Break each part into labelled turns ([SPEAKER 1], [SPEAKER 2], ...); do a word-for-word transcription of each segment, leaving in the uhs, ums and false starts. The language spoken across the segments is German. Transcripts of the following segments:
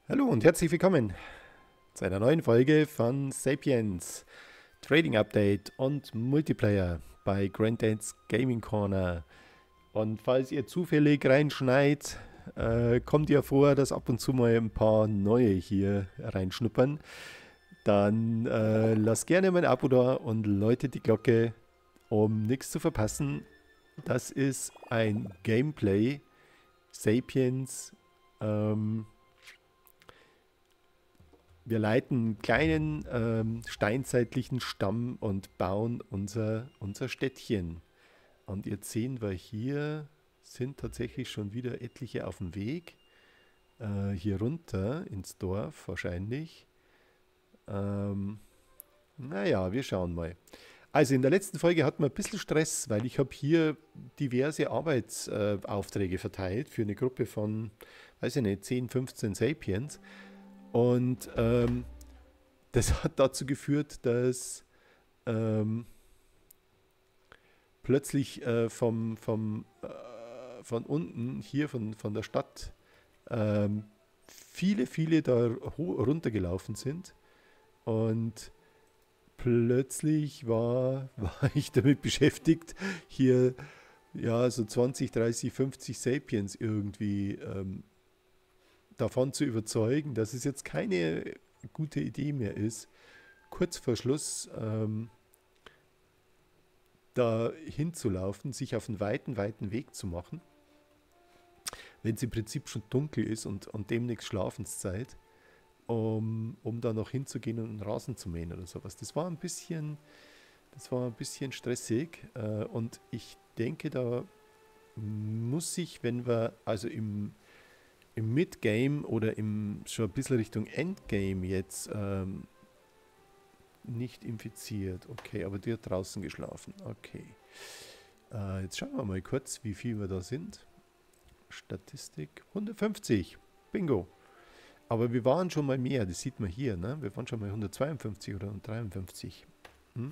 [SPEAKER 1] Hallo und herzlich willkommen zu einer neuen Folge von Sapiens Trading Update und Multiplayer bei Grandad's Gaming Corner. Und falls ihr zufällig reinschneit, äh, kommt ja vor, dass ab und zu mal ein paar neue hier reinschnuppern. Dann äh, lasst gerne mein Abo da und läutet die Glocke, um nichts zu verpassen. Das ist ein Gameplay Sapiens. Ähm, Wir leiten einen kleinen ähm, steinzeitlichen Stamm und bauen unser, unser Städtchen. Und jetzt sehen wir hier, sind tatsächlich schon wieder etliche auf dem Weg. Äh, hier runter ins Dorf wahrscheinlich. Ähm, naja, wir schauen mal. Also in der letzten Folge hatten wir ein bisschen Stress, weil ich habe hier diverse Arbeitsaufträge äh, Aufträge verteilt für eine Gruppe von, weiß ich nicht, zehn, fünfzehn Sapiens. Und ähm, das hat dazu geführt, dass ähm, plötzlich äh, vom, vom, äh, von unten, hier von, von der Stadt, ähm, viele, viele da runtergelaufen sind. Und plötzlich war, war ich damit beschäftigt, hier ja so zwanzig, dreißig, fünfzig Sapiens irgendwie ähm, davon zu überzeugen, dass es jetzt keine gute Idee mehr ist, kurz vor Schluss ähm, da hinzulaufen, sich auf einen weiten, weiten Weg zu machen, wenn es im Prinzip schon dunkel ist und, und demnächst Schlafenszeit, um, um da noch hinzugehen und einen Rasen zu mähen oder sowas. Das war ein bisschen, das war ein bisschen stressig äh, und ich denke, da muss ich, wenn wir also im, im Midgame oder im schon ein bisschen Richtung Endgame jetzt ähm, nicht infiziert. Okay, aber die hat draußen geschlafen. Okay. Äh, jetzt schauen wir mal kurz, wie viel wir da sind. Statistik hundertfünfzig. Bingo. Aber wir waren schon mal mehr, das sieht man hier. Ne? Wir waren schon mal hundertzweiundfünfzig oder hundertdreiundfünfzig. Hm?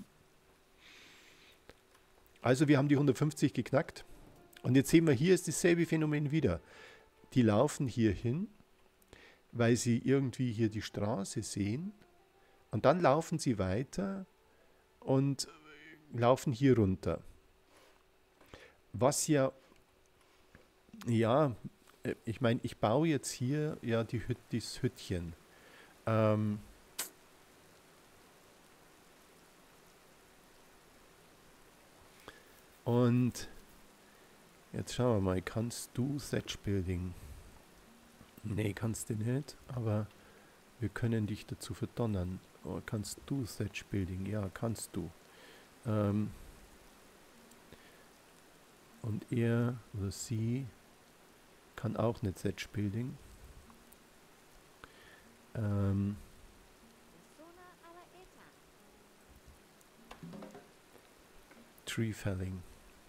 [SPEAKER 1] Also wir haben die hundertfünfzig geknackt. Und jetzt sehen wir, hier ist dasselbe Phänomen wieder. Die laufen hier hin, weil sie irgendwie hier die Straße sehen. Und dann laufen sie weiter und laufen hier runter. Was ja, ja, ich meine, ich baue jetzt hier ja die Hüt, dieses Hüttchen. Ähm, und jetzt schauen wir mal, kannst du Thatch Building? Nee, kannst du nicht, aber wir können dich dazu verdonnern. Oh, kannst du Thatch Building? Ja, kannst du. Ähm, und er oder sie kann auch nicht Thatch Building. Ähm, Tree Felling.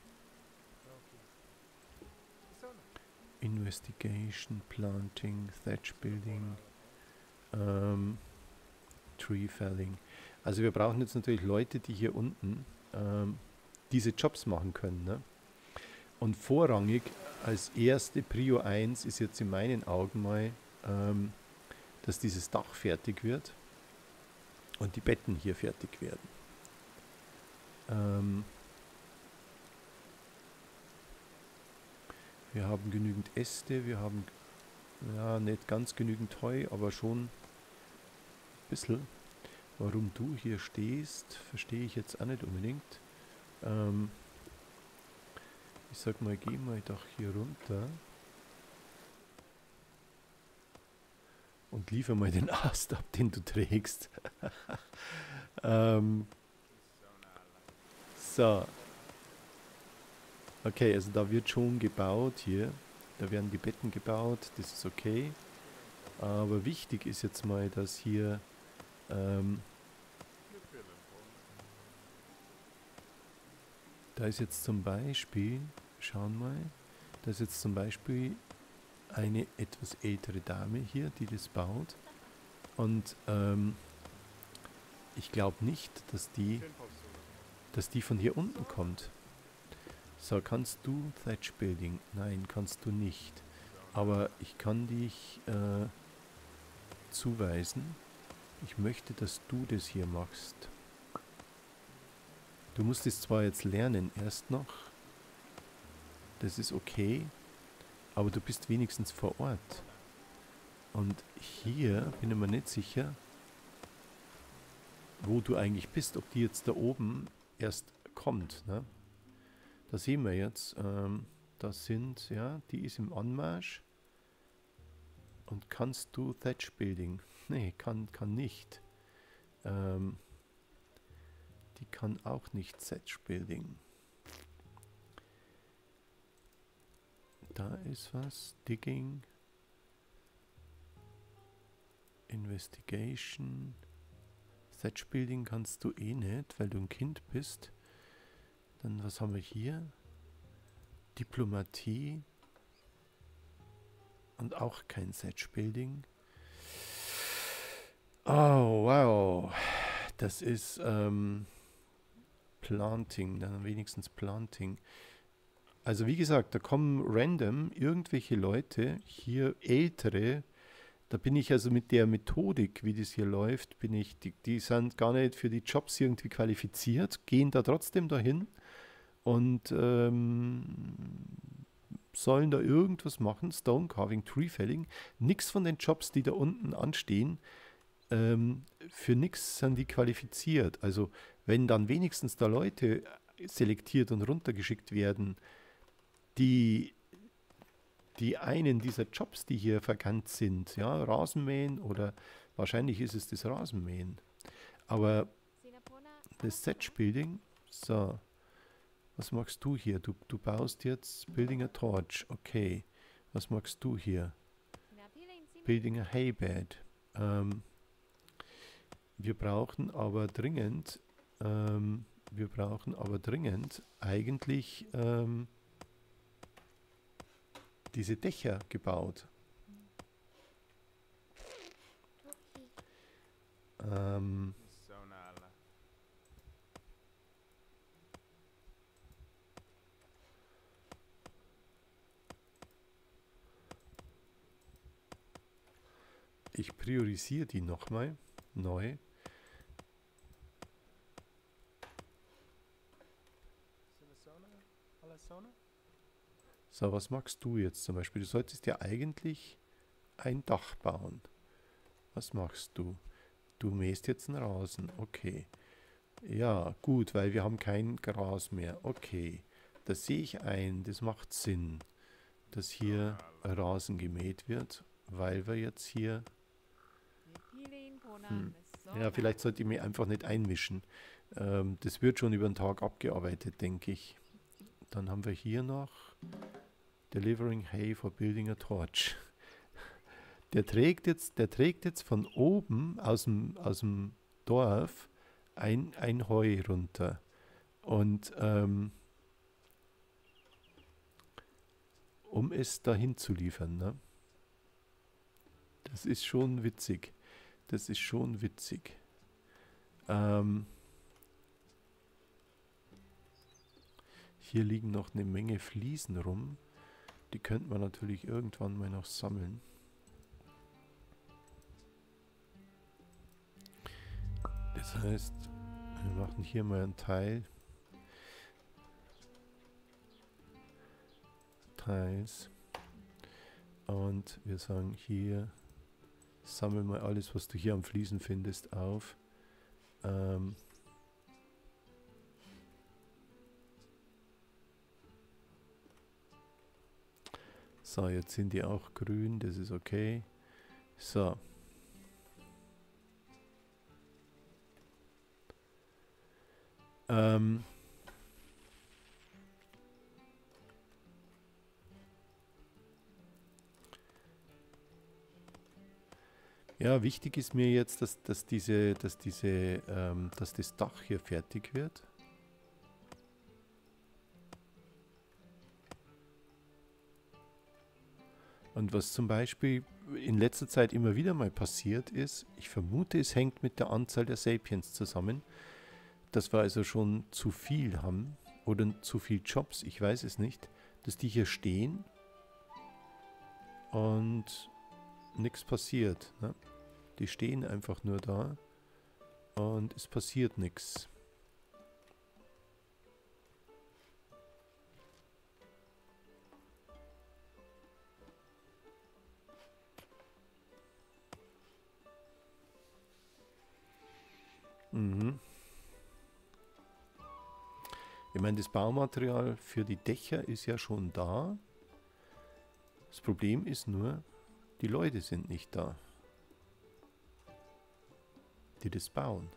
[SPEAKER 1] Investigation, Planting, Thatch Building, ähm, Tree Felling. Also wir brauchen jetzt natürlich Leute, die hier unten ähm, diese Jobs machen können. Ne? Und vorrangig als erste Prio eins ist jetzt in meinen Augen mal, ähm, dass dieses Dach fertig wird und die Betten hier fertig werden. Ähm, wir haben genügend Äste, wir haben ja nicht ganz genügend Heu, aber schon ein bisschen. Warum du hier stehst, verstehe ich jetzt auch nicht unbedingt. Ähm, ich sag mal, geh mal doch hier runter und liefer mal den Ast ab, den du trägst. ähm, so. Okay, also da wird schon gebaut hier. Da werden die Betten gebaut, das ist okay. Aber wichtig ist jetzt mal, dass hier ähm, da ist jetzt zum Beispiel, schauen mal, da ist jetzt zum Beispiel eine etwas ältere Dame hier, die das baut. Und ähm, ich glaube nicht, dass die, dass die von hier unten kommt. So, kannst du Thatch Building? Nein, kannst du nicht. Aber ich kann dich, äh, zuweisen. Ich möchte, dass du das hier machst. Du musst es zwar jetzt lernen, erst noch. Das ist okay. Aber du bist wenigstens vor Ort. Und hier bin ich mir nicht sicher, wo du eigentlich bist. Ob die jetzt da oben erst kommt. Ne? Da sehen wir jetzt, ähm, das sind, ja, die ist im Anmarsch. Und kannst du Thatch Building? Nee, kann, kann nicht. Ähm, die kann auch nicht Thatch Building. Da ist was. Digging. Investigation. Thatch Building kannst du eh nicht, weil du ein Kind bist. Dann was haben wir hier? Diplomatie. Und auch kein Thatch Building. Oh, wow. Das ist ähm, Planting, dann wenigstens Planting. Also wie gesagt, da kommen random irgendwelche Leute, hier ältere, da bin ich also mit der Methodik, wie das hier läuft, bin ich, die, die sind gar nicht für die Jobs irgendwie qualifiziert, gehen da trotzdem dahin und ähm, sollen da irgendwas machen, Stone Carving, Tree Felling. Nichts von den Jobs, die da unten anstehen, ähm, für nichts sind die qualifiziert. Also wenn dann wenigstens da Leute selektiert und runtergeschickt werden, die, die einen dieser Jobs, die hier verkannt sind, ja, Rasenmähen oder wahrscheinlich ist es das Rasenmähen. Aber das Thatch Building, so, was machst du hier? Du, du baust jetzt Building a Torch, okay. Was machst du hier? Building a Haybed. Ähm, wir brauchen aber dringend, ähm, wir brauchen aber dringend eigentlich ähm, diese Dächer gebaut. Ähm, ich priorisiere die nochmal neu. So, was magst du jetzt zum Beispiel? Du solltest ja eigentlich ein Dach bauen. Was machst du? Du mähst jetzt einen Rasen. Okay. Ja, gut, weil wir haben kein Gras mehr. Okay. Das sehe ich ein. Das macht Sinn, dass hier Rasen gemäht wird, weil wir jetzt hier... Hm. Ja, vielleicht sollte ich mich einfach nicht einmischen. Ähm, das wird schon über den Tag abgearbeitet, denke ich. Dann haben wir hier noch Delivering Hay for Building a Torch. Der trägt jetzt, der trägt jetzt von oben aus dem, aus dem Dorf ein, ein Heu runter. Und ähm, um es dahin zu liefern. Ne? Das ist schon witzig. Das ist schon witzig. Ähm, hier liegen noch eine Menge Fliesen rum. Die könnte man natürlich irgendwann mal noch sammeln. Das heißt, wir machen hier mal einen Teil. Teils. Und wir sagen hier, sammel mal alles, was du hier am Fliesen findest, auf. Ähm, so, jetzt sind die auch grün, das ist okay. So. Ähm, ja, wichtig ist mir jetzt, dass, dass diese, dass diese, ähm, dass das Dach hier fertig wird. Und was zum Beispiel in letzter Zeit immer wieder mal passiert ist, ich vermute, es hängt mit der Anzahl der Sapiens zusammen, dass wir also schon zu viel haben oder zu viel Jobs, ich weiß es nicht, dass die hier stehen und nichts passiert. Ne? Die stehen einfach nur da und es passiert nichts. Mhm. Ich meine, das Baumaterial für die Dächer ist ja schon da. Das Problem ist nur, die Leute sind nicht da, die das bauen.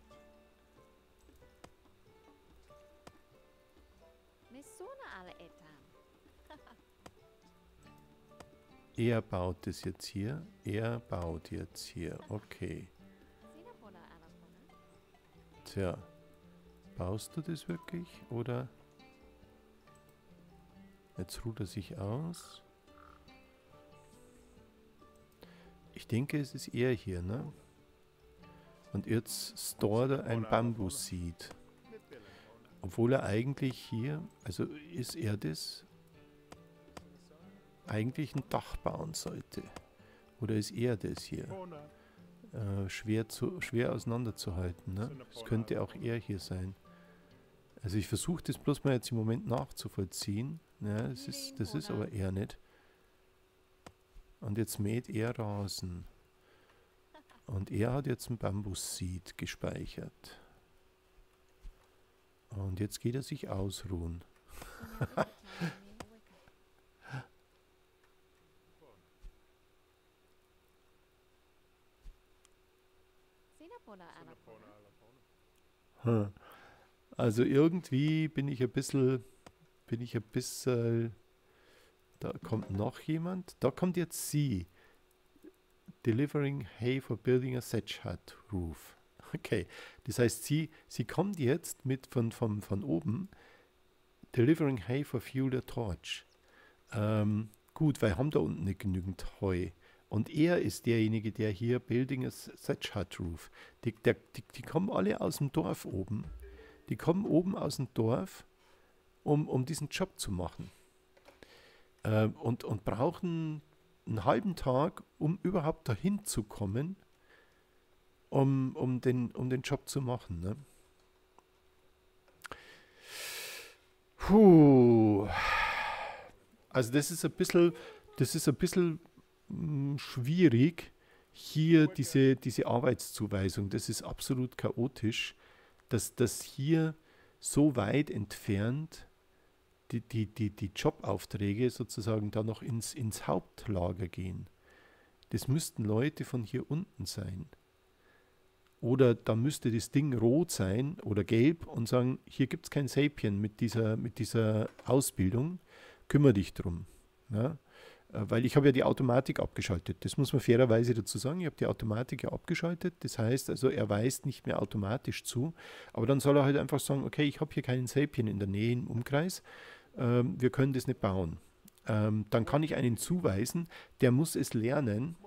[SPEAKER 1] Er baut das jetzt hier. Er baut jetzt hier. Okay. Tja. Baust du das wirklich? Oder? Jetzt ruht er sich aus. Ich denke, es ist er hier, ne? Und jetzt stored er ein Bambus-Seed. Obwohl er eigentlich hier, also ist er das, eigentlich ein Dach bauen sollte. Oder ist er das hier? Äh, schwer, zu, schwer auseinanderzuhalten, ne? Es könnte auch er hier sein. Also ich versuche das bloß mal jetzt im Moment nachzuvollziehen. Ja, das ist, das ist aber er nicht. Und jetzt mäht er Rasen. Und er hat jetzt ein Bambus-Seed gespeichert. Und jetzt geht er sich ausruhen. Hm. Also irgendwie bin ich ein bisschen, bin ich ein bisschen, da kommt noch jemand, da kommt jetzt sie. Delivering hay for building a thatch hut roof. Okay, das heißt, sie, sie kommt jetzt mit von, von, von oben, delivering hay for fuel a torch. Ähm, gut, weil wir haben da unten nicht genügend Heu. Und er ist derjenige, der hier building a thatch hut roof. Die, der, die, die kommen alle aus dem Dorf oben. Die kommen oben aus dem Dorf, um, um diesen Job zu machen. Ähm, und, und brauchen einen halben Tag, um überhaupt dahin zu kommen, um, um, den, um den Job zu machen. Ne? Puh. Also das ist ein bisschen, das ist ein bisschen mh, schwierig, hier diese, diese Arbeitszuweisung. Das ist absolut chaotisch, dass das hier so weit entfernt die, die, die, die Jobaufträge sozusagen da noch ins, ins Hauptlager gehen. Das müssten Leute von hier unten sein. Oder da müsste das Ding rot sein oder gelb und sagen, hier gibt es kein Sapien mit dieser, mit dieser Ausbildung, kümmere dich drum. Ja? Weil ich habe ja die Automatik abgeschaltet. Das muss man fairerweise dazu sagen. Ich habe die Automatik ja abgeschaltet. Das heißt also, er weist nicht mehr automatisch zu. Aber dann soll er halt einfach sagen, okay, ich habe hier keinen Sapien in der Nähe im Umkreis. Ähm, wir können das nicht bauen. Ähm, dann kann ich einen zuweisen, der muss es lernen.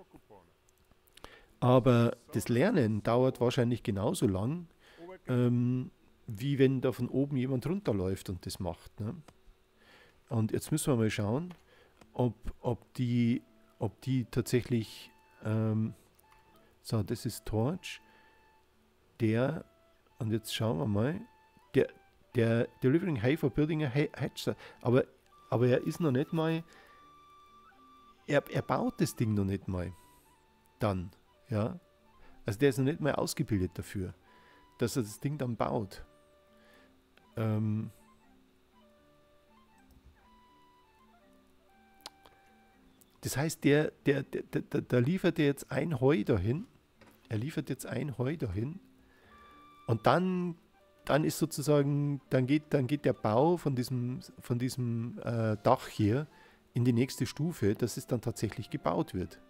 [SPEAKER 1] Aber das Lernen dauert wahrscheinlich genauso lang, ähm, wie wenn da von oben jemand runterläuft und das macht. Ne? Und jetzt müssen wir mal schauen, ob, ob, die, ob die tatsächlich, ähm, so, das ist Torch, der, und jetzt schauen wir mal, der, der Delivering Hay for Building a Hatch, aber, aber er ist noch nicht mal, er, er baut das Ding noch nicht mal, dann, ja, also der ist noch nicht mal ausgebildet dafür, dass er das Ding dann baut. Ähm, Das heißt, der, der, der, der, der liefert jetzt ein Heu dahin. Er liefert jetzt ein Heu dahin. Und dann, dann ist sozusagen, dann geht, dann geht der Bau von diesem, von diesem äh, Dach hier in die nächste Stufe, dass es dann tatsächlich gebaut wird.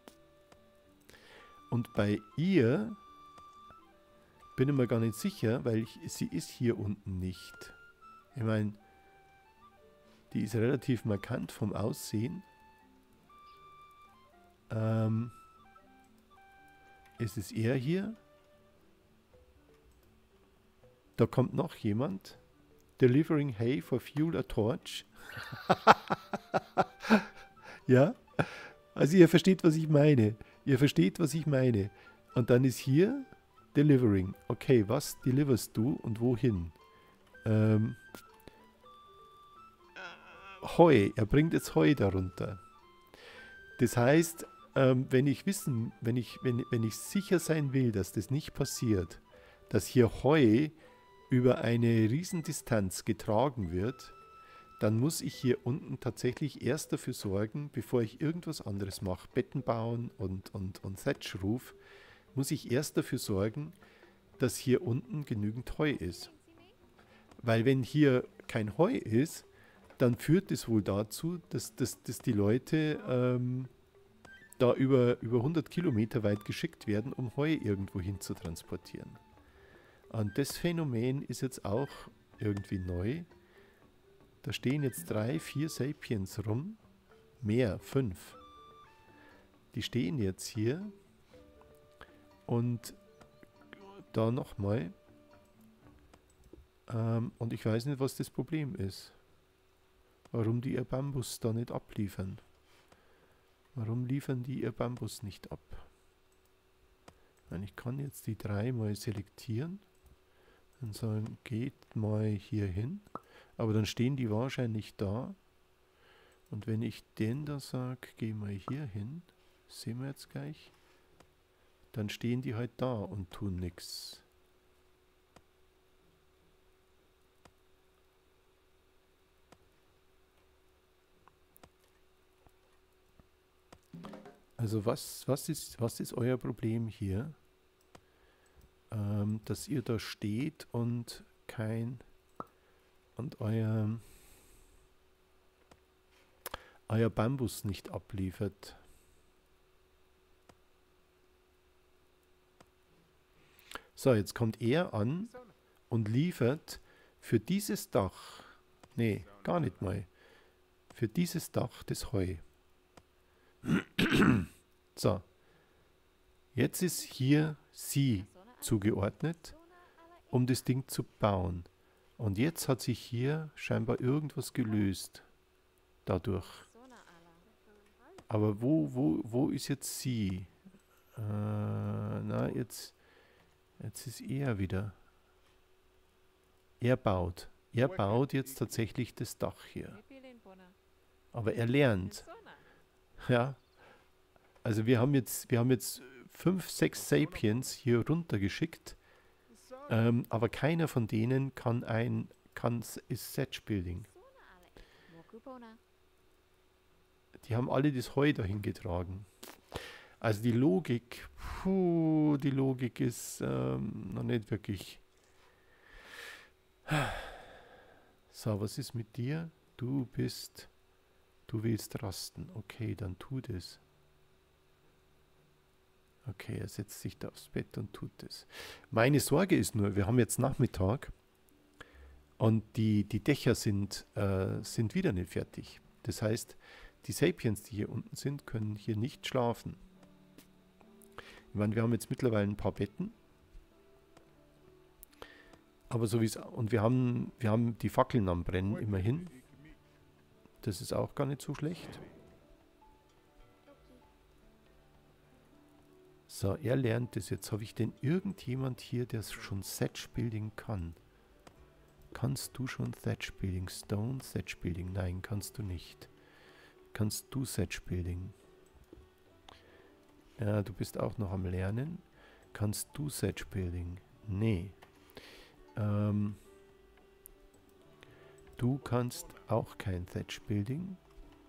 [SPEAKER 1] Und bei ihr bin ich mir gar nicht sicher, weil ich, sie ist hier unten nicht. Ich meine, die ist relativ markant vom Aussehen. Ähm, ist es er hier? Da kommt noch jemand. Delivering hay for fuel a torch. Ja, also ihr versteht, was ich meine. Ihr versteht, was ich meine. Und dann ist hier Delivering. Okay, was deliverst du und wohin? Ähm, Heu. Er bringt jetzt Heu darunter. Das heißt, ähm, wenn ich wissen, wenn ich, wenn, wenn ich sicher sein will, dass das nicht passiert, dass hier Heu über eine Riesendistanz getragen wird, dann muss ich hier unten tatsächlich erst dafür sorgen, bevor ich irgendwas anderes mache, Betten bauen und, und, und Thatch ruf, muss ich erst dafür sorgen, dass hier unten genügend Heu ist. Weil wenn hier kein Heu ist, dann führt es wohl dazu, dass, dass, dass die Leute ähm, da über, über hundert Kilometer weit geschickt werden, um Heu irgendwo hin zu transportieren. Und das Phänomen ist jetzt auch irgendwie neu. Da stehen jetzt drei, vier Sapiens rum. Mehr, fünf. Die stehen jetzt hier. Und da nochmal. Ähm, und ich weiß nicht, was das Problem ist. Warum die ihr Bambus da nicht abliefern. Warum liefern die ihr Bambus nicht ab? Ich meine, ich kann jetzt die drei mal selektieren und sagen, geht mal hier hin. Aber dann stehen die wahrscheinlich da. Und wenn ich den da sage, geh mal hier hin, sehen wir jetzt gleich, dann stehen die halt da und tun nichts. Also was, was, ist, was ist euer Problem hier? Ähm, dass ihr da steht und kein und euer, euer Bambus nicht abliefert. So, jetzt kommt er an und liefert für dieses Dach, nee, gar nicht mal, für dieses Dach das Heu. So, jetzt ist hier sie zugeordnet, um das Ding zu bauen. Und jetzt hat sich hier scheinbar irgendwas gelöst dadurch. Aber wo, wo, wo ist jetzt sie? Äh, na, jetzt, jetzt ist er wieder. Er baut. Er baut jetzt tatsächlich das Dach hier. Aber er lernt. Ja. Also wir haben jetzt, wir haben jetzt fünf, sechs Sapiens hier runtergeschickt. Ähm, aber keiner von denen kann ein, kann, ist Thatch Building. Die haben alle das Heu dahin getragen. Also die Logik, puh, die Logik ist ähm, noch nicht wirklich. So, was ist mit dir? Du bist, du willst rasten. Okay, dann tu das. Okay, er setzt sich da aufs Bett und tut es. Meine Sorge ist nur, wir haben jetzt Nachmittag und die, die Dächer sind, äh, sind wieder nicht fertig. Das heißt, die Sapiens, die hier unten sind, können hier nicht schlafen. Ich meine, wir haben jetzt mittlerweile ein paar Betten. Aber so wie es, und wir haben, wir haben die Fackeln am Brennen immerhin. Das ist auch gar nicht so schlecht. So, er lernt das jetzt. Habe ich denn irgendjemand hier, der schon Thatch Building kann? Kannst du schon Thatch Building? Stone Thatch Building? Nein, kannst du nicht. Kannst du Thatch Building? Ja, du bist auch noch am Lernen. Kannst du Thatch Building? Nee. Ähm, du kannst auch kein Thatch Building.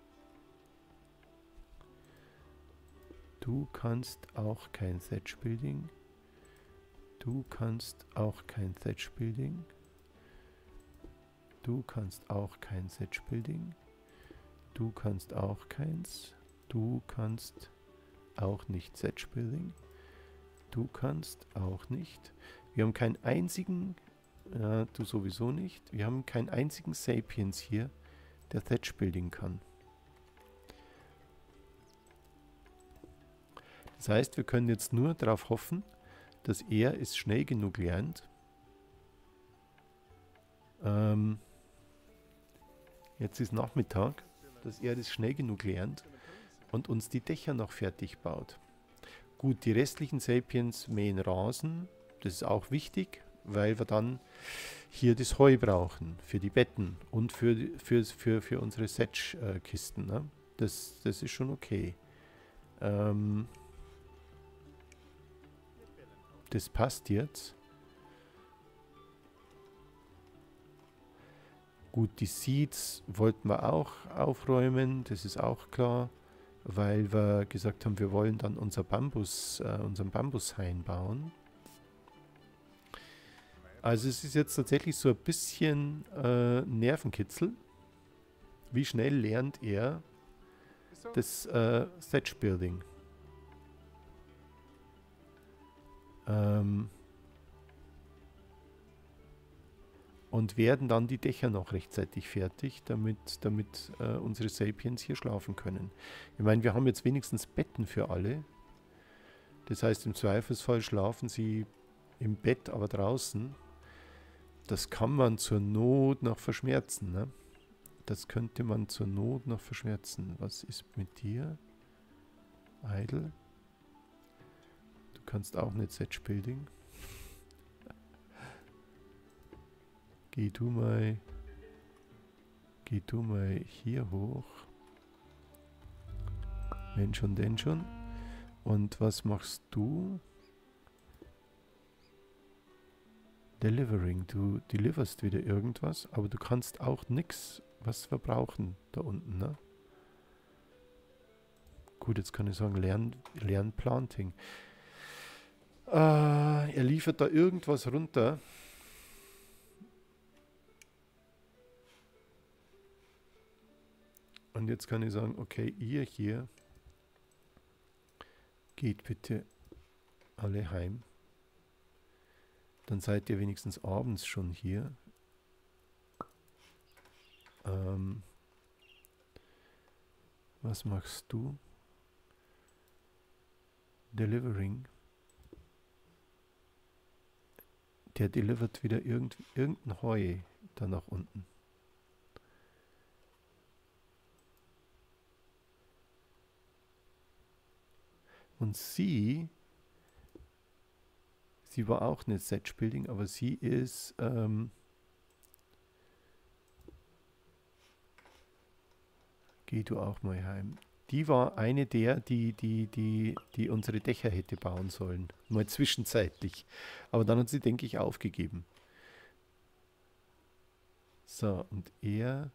[SPEAKER 1] Du kannst auch kein Thatch Building. Du kannst auch kein Thatch Building. Du kannst auch kein Thatch Building. Du kannst auch keins. Du kannst auch nicht Thatch Building. Du kannst auch nicht. Wir haben keinen einzigen, ja, du sowieso nicht. Wir haben keinen einzigen Sapiens hier, der Thatch Building kann. Das heißt, wir können jetzt nur darauf hoffen, dass er es schnell genug lernt. Ähm, jetzt ist Nachmittag, dass er das schnell genug lernt und uns die Dächer noch fertig baut. Gut, die restlichen Sapiens mähen Rasen. Das ist auch wichtig, weil wir dann hier das Heu brauchen für die Betten und für, für, für, für unsere Setch-Kisten. Ne? Das, das ist schon okay. Ähm, das passt jetzt. Gut, die Seeds wollten wir auch aufräumen, das ist auch klar, weil wir gesagt haben, wir wollen dann unser Bambus, äh, unseren Bambushain bauen. Also es ist jetzt tatsächlich so ein bisschen äh, Nervenkitzel. Wie schnell lernt er das äh, Thatch Building? Ähm, und werden dann die Dächer noch rechtzeitig fertig, damit, damit äh, unsere Sapiens hier schlafen können. Ich meine, wir haben jetzt wenigstens Betten für alle. Das heißt, im Zweifelsfall schlafen sie im Bett, aber draußen. Das kann man zur Not noch verschmerzen. Ne? Das könnte man zur Not noch verschmerzen. Was ist mit dir? Idle? Du kannst auch nicht Setch Building. Geh du mal, geh du mal hier hoch. Wenn schon, denn schon. Und was machst du? Delivering. Du deliverst wieder irgendwas, aber du kannst auch nichts, was wir brauchen da unten, ne? Gut, jetzt kann ich sagen, Lern, Lern Planting. Äh, er liefert da irgendwas runter. Und jetzt kann ich sagen, okay, ihr hier geht bitte alle heim. Dann seid ihr wenigstens abends schon hier. Ähm, was machst du? Delivering. Der delivert wieder irgend, irgendein Heu da nach unten. Und sie, sie war auch nicht Setch Building, aber sie ist, ähm, geh du auch mal heim. Die war eine der, die, die, die, die unsere Dächer hätte bauen sollen. Mal zwischenzeitlich. Aber dann hat sie, denke ich, aufgegeben. So, und er,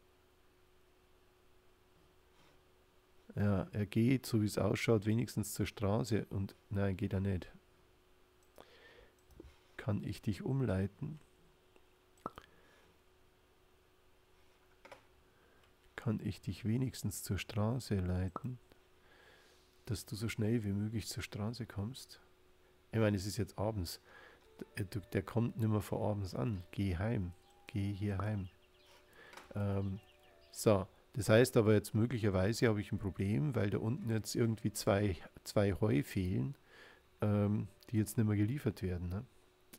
[SPEAKER 1] ja, er geht, so wie es ausschaut, wenigstens zur Straße. Und nein, geht er nicht. Kann ich dich umleiten? Kann ich dich wenigstens zur Straße leiten, dass du so schnell wie möglich zur Straße kommst? Ich meine, es ist jetzt abends. Der, der kommt nicht mehr vor abends an. Geh heim. Geh hier heim. Ähm, so, das heißt aber jetzt möglicherweise habe ich ein Problem, weil da unten jetzt irgendwie zwei, zwei Heu fehlen, ähm, die jetzt nicht mehr geliefert werden. Ne?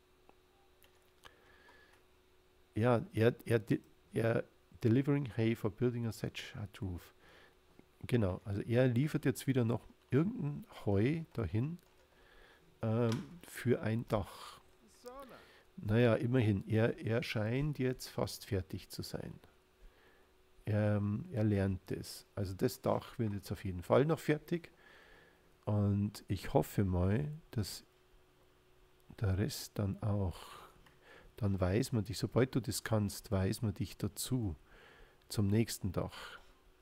[SPEAKER 1] Ja, er, er, er delivering hay for building a thatch hut roof. Genau, also er liefert jetzt wieder noch irgendein Heu dahin ähm, für ein Dach. Naja, immerhin, er, er scheint jetzt fast fertig zu sein. Er, er lernt es. Also das Dach wird jetzt auf jeden Fall noch fertig. Und ich hoffe mal, dass der Rest dann auch, dann weiß man dich, sobald du das kannst, weiß man dich dazu zum nächsten Dach.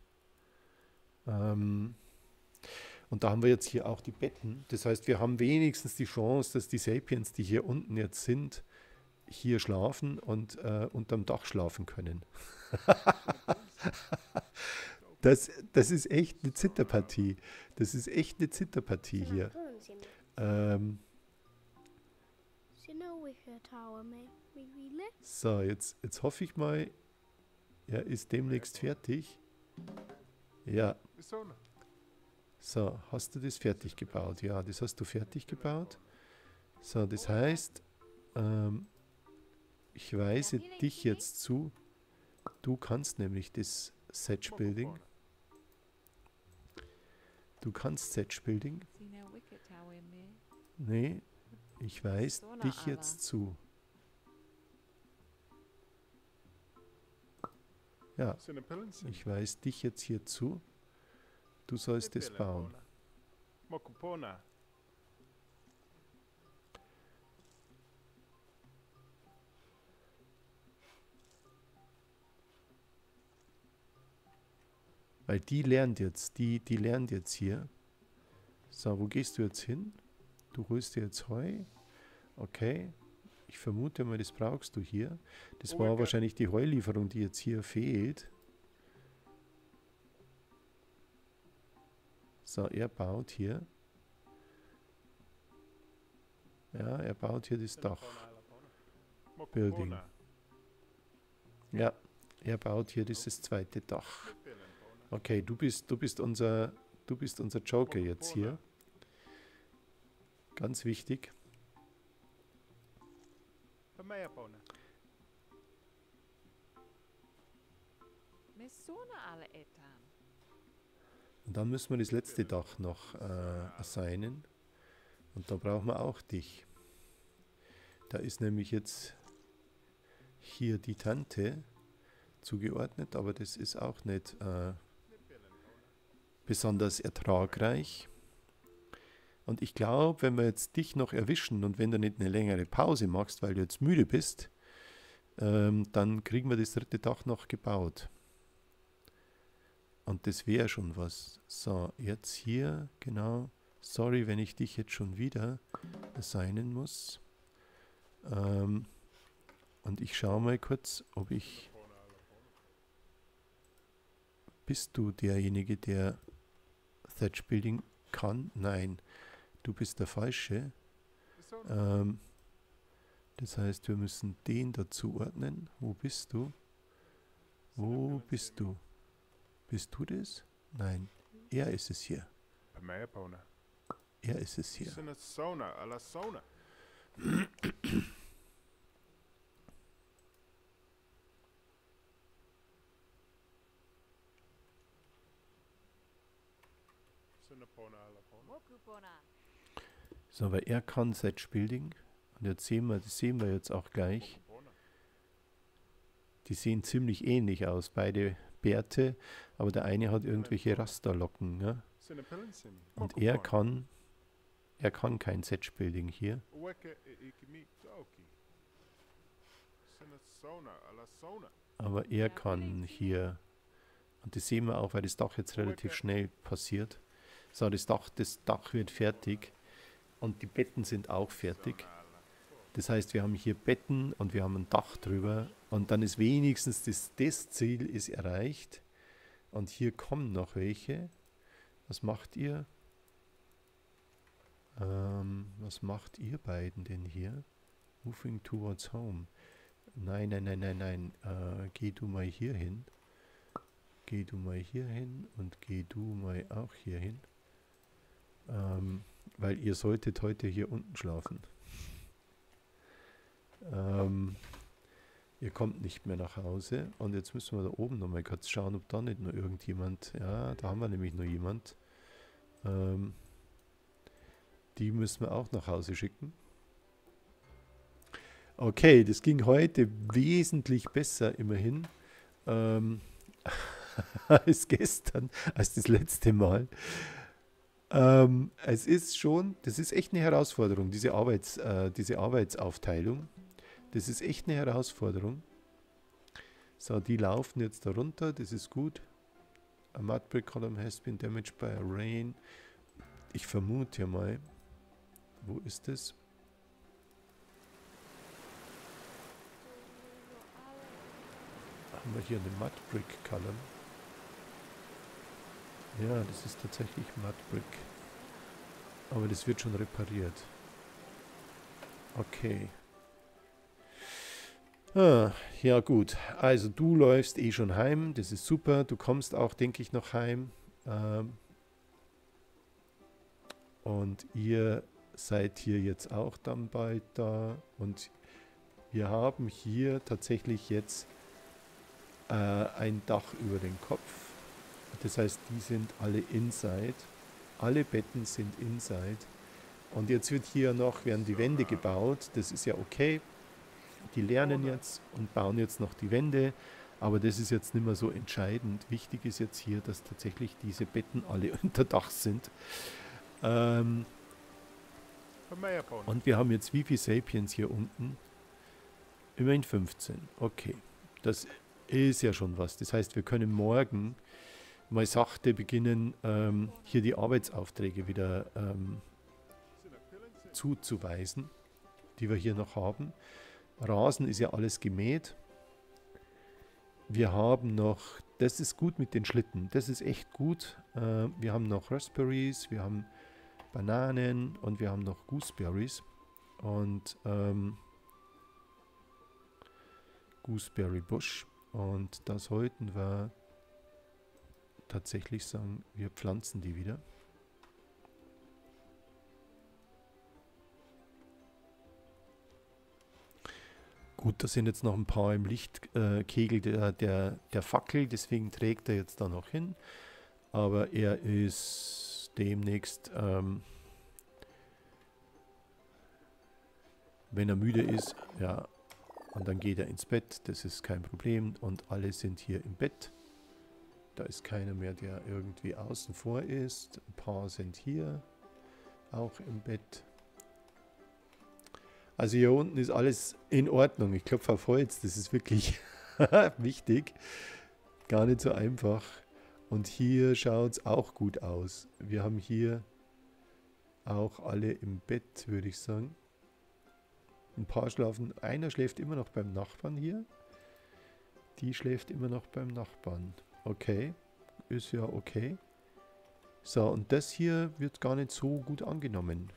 [SPEAKER 1] Ähm, und da haben wir jetzt hier auch die Betten. Das heißt, wir haben wenigstens die Chance, dass die Sapiens, die hier unten jetzt sind, hier schlafen und äh, unterm Dach schlafen können. das, das ist echt eine Zitterpartie. Das ist echt eine Zitterpartie hier. Ähm, so, jetzt, jetzt hoffe ich mal, er ist demnächst fertig. Ja. So, hast du das fertig gebaut? Ja, das hast du fertig gebaut. So, das heißt, ähm, ich weise dich jetzt zu, du kannst nämlich das Setch Building. Du kannst Setch Building. Nee, ich weise dich jetzt zu. Ja, ich weise dich jetzt hier zu. Du sollst es bauen. Weil die lernt jetzt, die, die lernt jetzt hier. So, wo gehst du jetzt hin? Du holst dir jetzt Heu. Okay. Ich vermute mal, das brauchst du hier. Das war wahrscheinlich die Heulieferung, die jetzt hier fehlt. So, er baut hier. Ja, er baut hier das Dach. Building. Ja, er baut hier dieses zweite Dach. Okay, du bist, du bist unser, du bist unser Joker jetzt hier. Ganz wichtig. Und dann müssen wir das letzte Dach noch äh, assignen. Und da brauchen wir auch dich. Da ist nämlich jetzt hier die Tante zugeordnet, aber das ist auch nicht äh, besonders ertragreich. Und ich glaube, wenn wir jetzt dich noch erwischen und wenn du nicht eine längere Pause machst, weil du jetzt müde bist, ähm, dann kriegen wir das dritte Dach noch gebaut. Und das wäre schon was. So, jetzt hier, genau. Sorry, wenn ich dich jetzt schon wieder assignen muss. Ähm, und ich schaue mal kurz, ob ich... Bist du derjenige, der Thatch Building kann? Nein, du bist der Falsche. Ähm, das heißt, wir müssen den dazu ordnen. Wo bist du? Wo bist du? Bist du das? Nein, er ist es hier. Er ist es hier. So, aber er kann Thatch Building. Und jetzt sehen wir, das sehen wir jetzt auch gleich. Die sehen ziemlich ähnlich aus, beide Bärte, aber der eine hat irgendwelche Rasterlocken. Ja? Und er kann, er kann kein Thatch Building hier. Aber er kann hier, und das sehen wir auch, weil das Dach jetzt relativ schnell passiert. So, das Dach, das Dach wird fertig und die Betten sind auch fertig. Das heißt, wir haben hier Betten und wir haben ein Dach drüber und dann ist wenigstens das, das Ziel ist erreicht. Und hier kommen noch welche. Was macht ihr? Ähm, was macht ihr beiden denn hier? Moving towards home. Nein, nein, nein, nein, nein. Äh, geh du mal hier hin. Geh du mal hier hin und geh du mal auch hier hin. Ähm, weil ihr solltet heute hier unten schlafen. Ähm, ihr kommt nicht mehr nach Hause und jetzt müssen wir da oben nochmal kurz schauen, ob da nicht nur irgendjemand, ja, da haben wir nämlich nur jemand, ähm, die müssen wir auch nach Hause schicken. Okay, das ging heute wesentlich besser immerhin ähm, als gestern, als das letzte Mal. Ähm, es ist schon, das ist echt eine Herausforderung, diese, Arbeits, äh, diese Arbeitsaufteilung. Das ist echt eine Herausforderung. So, die laufen jetzt da runter, das ist gut. A mud brick column has been damaged by a rain. Ich vermute ja mal, wo ist das? Haben wir hier eine mud brick column? Ja, das ist tatsächlich mud brick. Aber das wird schon repariert. Okay. Ah, ja gut, also du läufst eh schon heim, das ist super, du kommst auch, denke ich, noch heim. Ähm, und ihr seid hier jetzt auch dann bald da und wir haben hier tatsächlich jetzt äh, ein Dach über den Kopf. Das heißt, die sind alle inside, alle Betten sind inside. Und jetzt wird hier noch, werden die Wände gebaut. Das ist ja okay. Die lernen jetzt und bauen jetzt noch die Wände. Aber das ist jetzt nicht mehr so entscheidend. Wichtig ist jetzt hier, dass tatsächlich diese Betten alle unter Dach sind. Ähm, und wir haben jetzt wie viele Sapiens hier unten? Immerhin fünfzehn. Okay, das ist ja schon was. Das heißt, wir können morgen mal sachte beginnen, ähm, hier die Arbeitsaufträge wieder ähm, zuzuweisen, die wir hier noch haben. Rasen ist ja alles gemäht. Wir haben noch, das ist gut mit den Schlitten, das ist echt gut. Äh, wir haben noch Raspberries, wir haben Bananen und wir haben noch Gooseberries. Und ähm, Gooseberry Bush. Und da sollten wir tatsächlich sagen, wir pflanzen die wieder. Gut, da sind jetzt noch ein paar im Lichtkegel der, der, der Fackel, deswegen trägt er jetzt da noch hin. Aber er ist demnächst, ähm, wenn er müde ist, ja, und dann geht er ins Bett, das ist kein Problem. Und alle sind hier im Bett. Da ist keiner mehr, der irgendwie außen vor ist. Ein paar sind hier auch im Bett. Also hier unten ist alles in Ordnung. Ich klopfe auf Holz, das ist wirklich wichtig. Gar nicht so einfach. Und hier schaut es auch gut aus. Wir haben hier auch alle im Bett, würde ich sagen. Ein paar schlafen, einer schläft immer noch beim Nachbarn hier. Die schläft immer noch beim Nachbarn. Okay, ist ja okay. So, und das hier wird gar nicht so gut angenommen.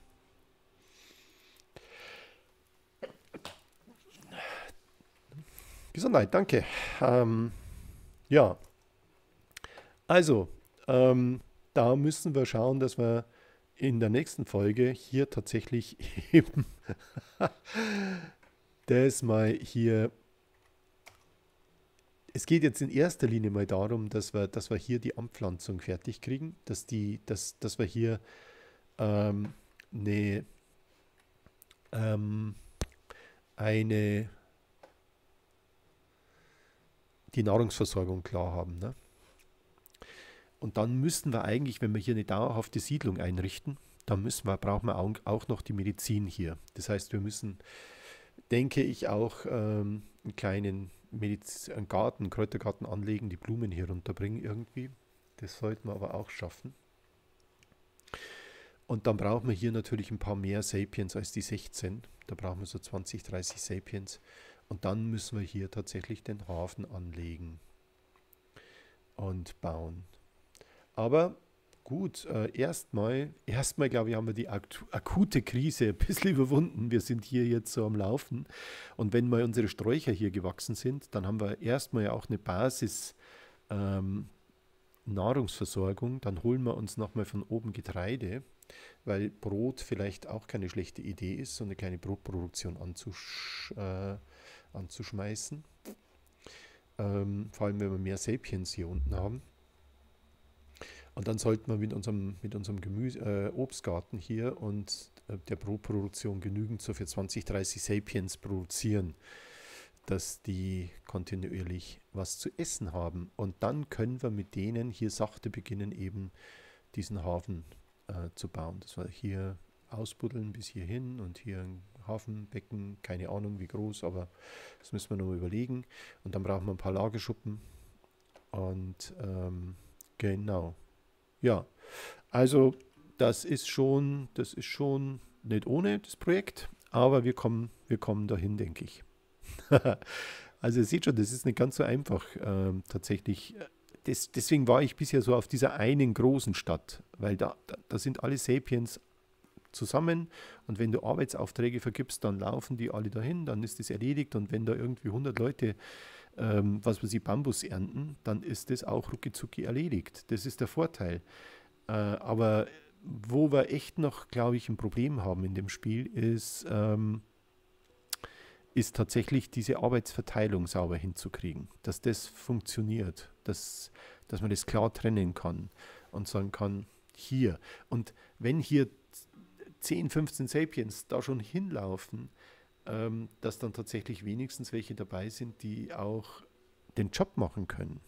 [SPEAKER 1] Gesundheit, danke. Ähm, ja, also, ähm, da müssen wir schauen, dass wir in der nächsten Folge hier tatsächlich eben das mal hier, es geht jetzt in erster Linie mal darum, dass wir, dass wir hier die Anpflanzung fertig kriegen, dass, die, dass, dass wir hier ähm, eine, ähm, eine die Nahrungsversorgung klar haben. Ne? Und dann müssen wir eigentlich, wenn wir hier eine dauerhafte Siedlung einrichten, dann müssen wir, brauchen wir auch noch die Medizin hier. Das heißt, wir müssen, denke ich, auch ähm, einen kleinen Mediz einen Garten, einen Kräutergarten anlegen, die Blumen hier runterbringen irgendwie. Das sollten wir aber auch schaffen. Und dann brauchen wir hier natürlich ein paar mehr Sapiens als die sechzehn. Da brauchen wir so zwanzig, dreißig Sapiens. Und dann müssen wir hier tatsächlich den Hafen anlegen und bauen. Aber gut, äh, erstmal, erstmal glaube ich, haben wir die ak akute Krise ein bisschen überwunden. Wir sind hier jetzt so am Laufen. Und wenn mal unsere Sträucher hier gewachsen sind, dann haben wir erstmal ja auch eine Basis ähm, Nahrungsversorgung. Dann holen wir uns nochmal von oben Getreide, weil Brot vielleicht auch keine schlechte Idee ist, so eine kleine Brotproduktion anzusch äh, anzuschmeißen. Ähm, vor allem, wenn wir mehr Sapiens hier unten haben. Und dann sollten wir mit unserem, mit unserem Gemüse, äh, Obstgarten hier und äh, der Brotproduktion genügend so für zwanzig, dreißig Sapiens produzieren, dass die kontinuierlich was zu essen haben. Und dann können wir mit denen hier sachte beginnen, eben diesen Hafen äh, zu bauen. Das war hier ausbuddeln bis hierhin und hier ein Hafenbecken, keine Ahnung wie groß, aber das müssen wir noch mal überlegen. Und dann brauchen wir ein paar Lagerschuppen und ähm, genau. Ja, also das ist schon, das ist schon nicht ohne das Projekt, aber wir kommen, wir kommen dahin, denke ich. Also ihr seht schon, das ist nicht ganz so einfach ähm, tatsächlich. Das, deswegen war ich bisher so auf dieser einen großen Stadt, weil da, da, da sind alle Sapiens zusammen und wenn du Arbeitsaufträge vergibst, dann laufen die alle dahin, dann ist das erledigt und wenn da irgendwie hundert Leute, ähm, was weiß ich, Bambus ernten, dann ist das auch rucki erledigt. Das ist der Vorteil. Äh, aber wo wir echt noch, glaube ich, ein Problem haben in dem Spiel, ist, ähm, ist tatsächlich diese Arbeitsverteilung sauber hinzukriegen, dass das funktioniert, dass, dass man das klar trennen kann und sagen kann, hier. Und wenn hier zehn, fünfzehn Sapiens da schon hinlaufen, ähm, dass dann tatsächlich wenigstens welche dabei sind, die auch den Job machen können.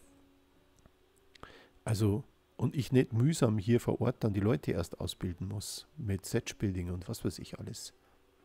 [SPEAKER 1] Also, und ich nicht mühsam hier vor Ort dann die Leute erst ausbilden muss, mit Set-Building und was weiß ich alles.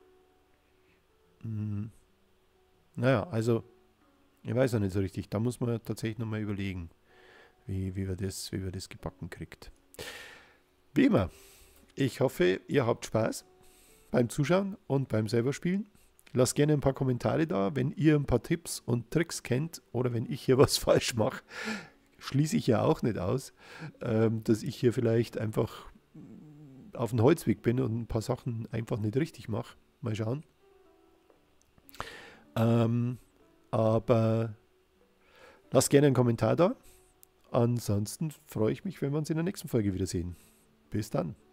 [SPEAKER 1] Hm. Naja, also, ich weiß ja nicht so richtig, da muss man tatsächlich nochmal überlegen, wie, wie, wir das, wie wir das gebacken kriegt. Wie immer, ich hoffe, ihr habt Spaß beim Zuschauen und beim selber Spielen. Lasst gerne ein paar Kommentare da, wenn ihr ein paar Tipps und Tricks kennt oder wenn ich hier was falsch mache. Schließe ich ja auch nicht aus, ähm, dass ich hier vielleicht einfach auf dem Holzweg bin und ein paar Sachen einfach nicht richtig mache. Mal schauen. Ähm, aber lasst gerne einen Kommentar da. Ansonsten freue ich mich, wenn wir uns in der nächsten Folge wiedersehen. Bis dann.